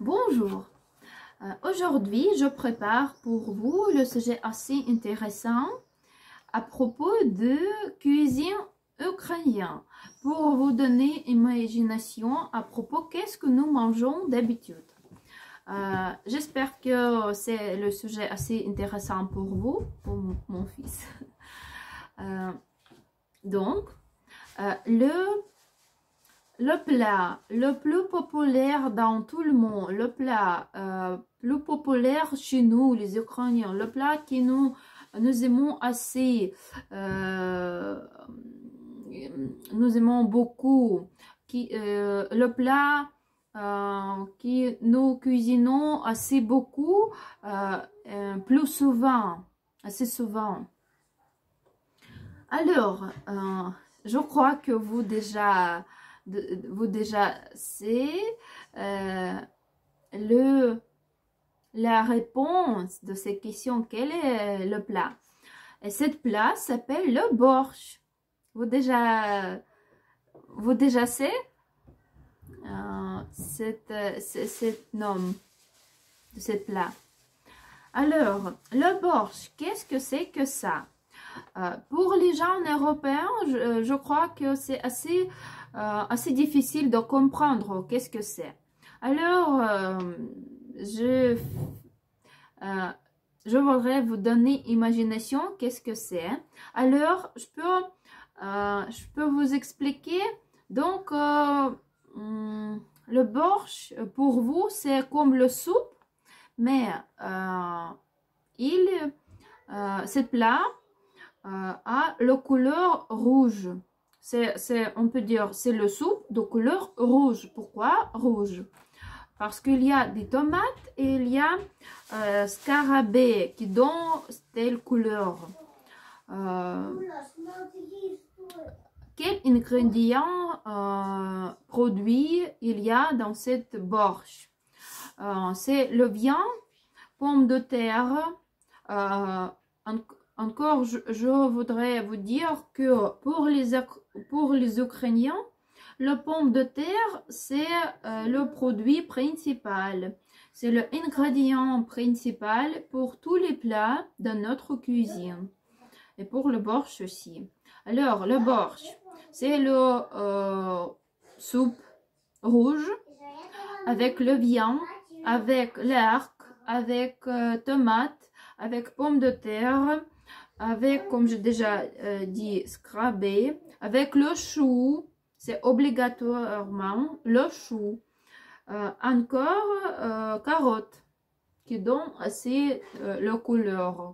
Bonjour, aujourd'hui je prépare pour vous le sujet assez intéressant à propos de cuisine ukrainienne pour vous donner une imagination à propos qu'est-ce que nous mangeons d'habitude. J'espère que c'est le sujet assez intéressant pour vous, pour mon fils. Donc, le plat le plus populaire dans tout le monde, le plat plus populaire chez nous, les Ukrainiens, le plat que nous aimons assez, nous aimons beaucoup, le plat que nous cuisinons assez beaucoup, plus souvent, assez souvent. Alors, je crois que vous déjà savez la réponse de ces questions. Quel est le plat? Et cette plat s'appelle le borsch. Vous déjà savez cette nom de cette plat. Alors, le borsch, qu'est-ce que c'est que ça? Pour les gens européens, je crois que c'est assez difficile de comprendre qu'est-ce que c'est. Alors, je voudrais vous donner imagination qu'est-ce que c'est. Alors, je peux vous expliquer. Donc, le borsch, pour vous, c'est comme le soupe, mais ce plat a la couleur rouge. On peut dire c'est le soupe de couleur rouge. Pourquoi rouge? Parce qu'il y a des tomates et il y a scarabée qui donnent telle couleur. Quel ingrédient produit il y a dans cette borsch? C'est le viande, pommes de terre. Encore, je voudrais vous dire que pour les Ukrainiens, la pomme de terre, c'est le produit principal. C'est l'ingrédient principal pour tous les plats de notre cuisine. Et pour le borsch aussi. Alors, le borsch, c'est le soupe rouge avec le viande, avec l'arc, avec tomate, avec pommes de terre, avec, comme j'ai déjà dit, scrabé, avec le chou, c'est obligatoirement le chou. Encore carottes, qui donnent assez la couleur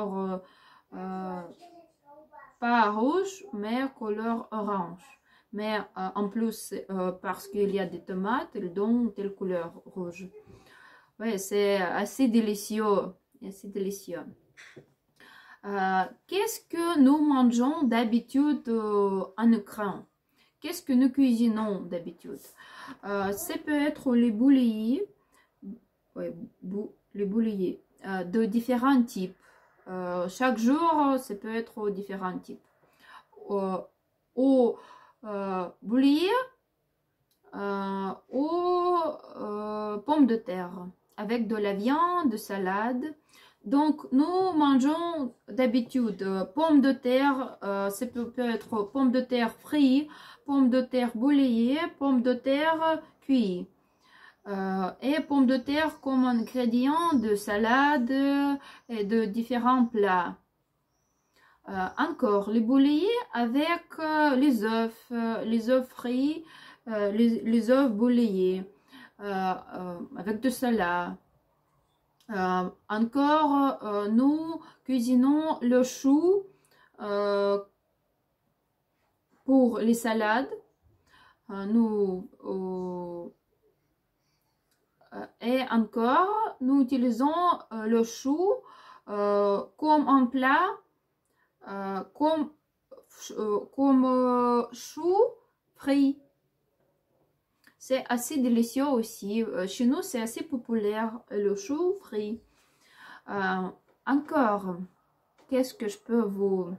pas rouge, mais couleur orange. Mais en plus, parce qu'il y a des tomates, elles donnent telle couleur rouge. Oui, c'est assez délicieux. Assez délicieux. Qu'est-ce que nous mangeons d'habitude en Ukraine? Qu'est-ce que nous cuisinons d'habitude? Ça peut être les bouillies, les bouillies de différents types. Chaque jour, ça peut être différents types. Au bouillie, aux pommes de terre, avec de la viande, de salade. Donc, nous mangeons d'habitude pommes de terre, ça peut être pommes de terre frites, pommes de terre bouillies, pommes de terre cuites. Et pommes de terre comme ingrédient de salade et de différents plats. Encore, les bouillies avec les œufs frits, les œufs bouillis, avec de salade. Encore, nous cuisinons le chou pour les salades. Et encore, nous utilisons le chou comme un plat, comme chou frit. C'est assez délicieux aussi. Chez nous, c'est assez populaire, le chou frit. Encore, qu'est-ce que je peux vous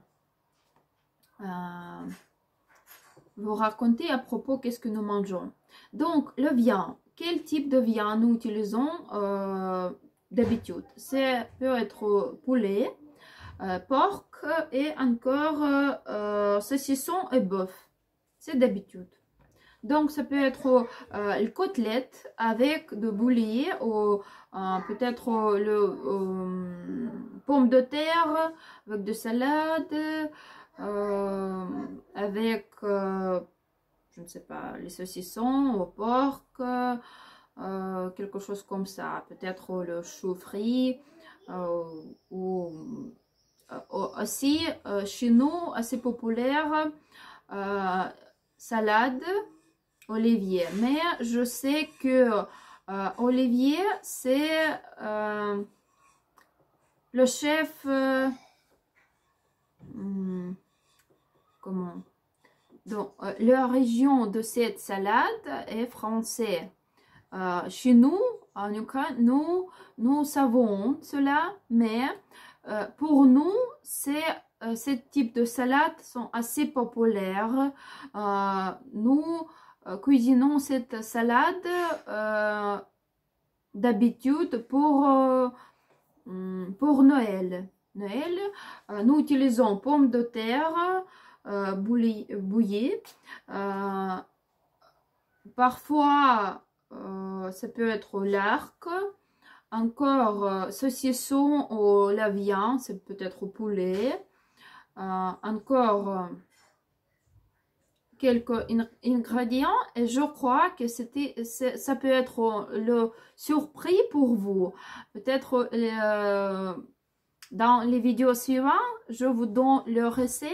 raconter à propos qu'est-ce que nous mangeons? Donc, le viande. quel type de viande nous utilisons d'habitude. Ça peut être poulet, porc et encore saucisson et bœuf. C'est d'habitude. Donc, ça peut être les côtelettes avec de bouillie ou peut-être le pomme de terre avec de salade, avec, je ne sais pas, les saucissons au porc, quelque chose comme ça. Peut-être le chou frit ou aussi chez nous, assez populaire, salade. Olivier, mais je sais que Olivier c'est le chef comment donc l'origine de cette salade est française. Chez nous en Ukraine nous savons cela, mais pour nous c'est ce type de salade sont assez populaires. Nous cuisinons cette salade d'habitude pour Noël. Nous utilisons pommes de terre bouillies. Parfois, ça peut être l'arc. Encore saucisson ou la viande, c'est peut-être au poulet. Encore quelques ingrédients et je crois que ça peut être le surprise pour vous. Peut-être dans les vidéos suivantes, je vous donne le recette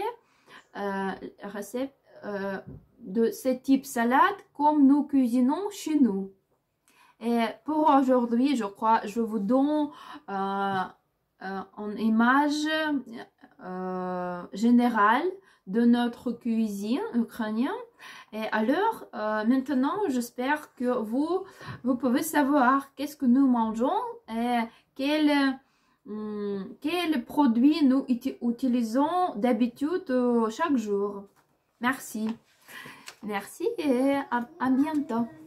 de ce type salade comme nous cuisinons chez nous. Et pour aujourd'hui, je crois, je vous donne une image générale de notre cuisine ukrainienne. Et alors, maintenant, j'espère que vous pouvez savoir qu'est-ce que nous mangeons et quels produits nous utilisons d'habitude chaque jour. Merci. Merci et à bientôt.